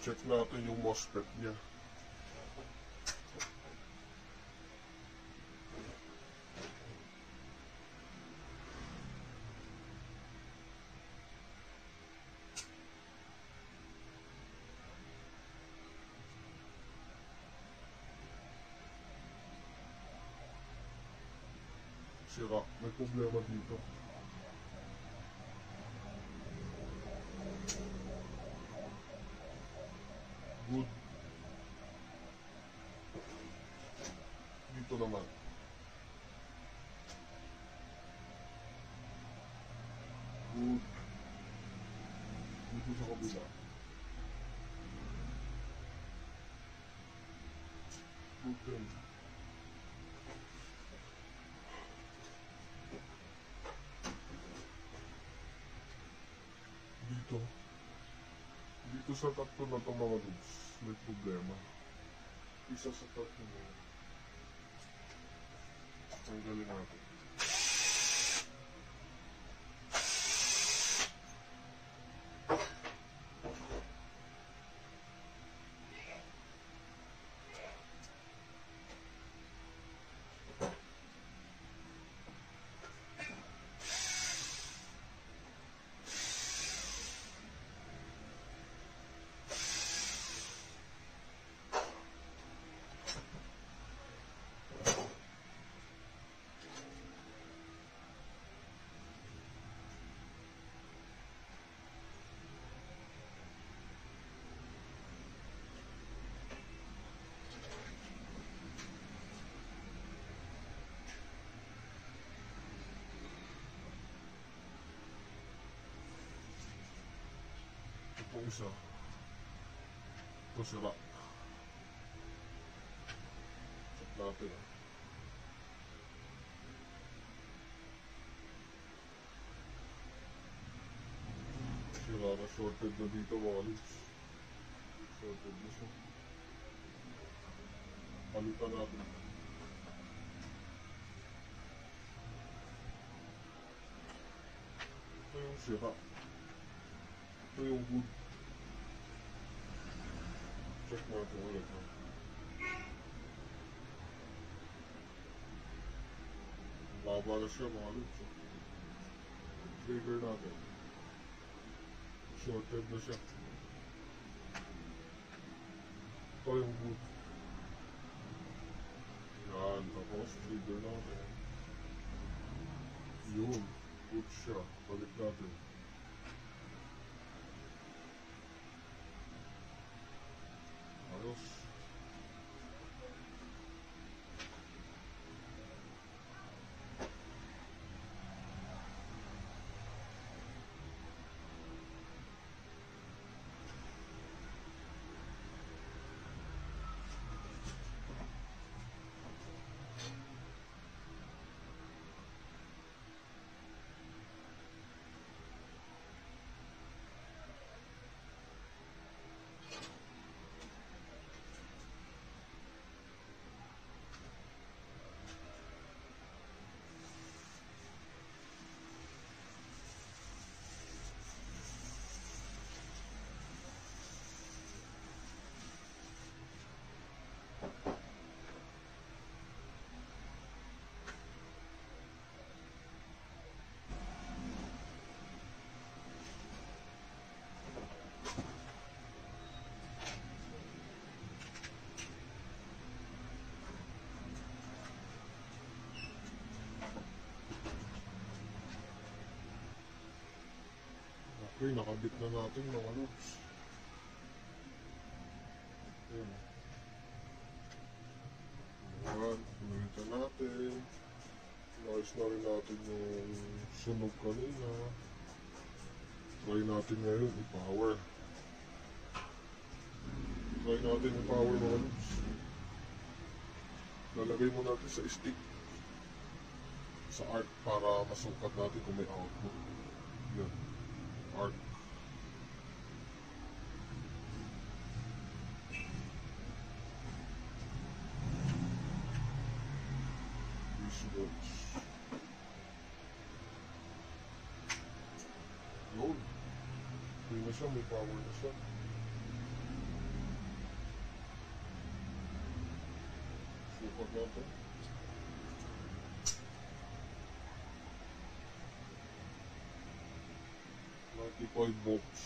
check natin yung MOSFET niya. Sira, may problema dito. Good. Dito naman. Good. Dito sa kabila. Good din. Dito. Dito sa tatlo na itong mga loops, may problema. Isa sa tatlo na yun. Tanggalin natin. Itong isa. Ito sira. Check natin ah. Sira na, shorted na dito mga loops. Shorted na siya. Palitan natin. Ito yung sira. Ito yung good. Check natin ulit ha. Baba na siya mga loops. Trigger natin. Shorted na siya. Ito yung good. Yan. Tapos trigger natin. Yun. Good siya. Balik natin. Ayos. Okay, nakabit na natin mga loops. Ayan. Ayan, pinalitan natin. Naayos na rin natin yung sunog kanina. Try natin ngayon i-power. Try natin i-power mga loops. Lalagay mo natin sa stick. Sa arc para masukat natin kung may output. Yan. Arc. This works. Yun. Hindi na siya, may power na siya. Huwag natin. 95 volts.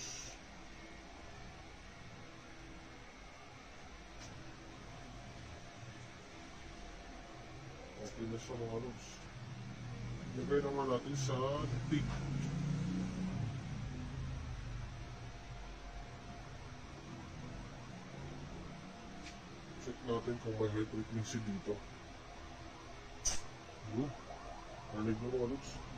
Okay na siya mga lods. Lagay naman natin sa peak. Check natin kung may high frequency dito. Good. Narinig mo mga lods.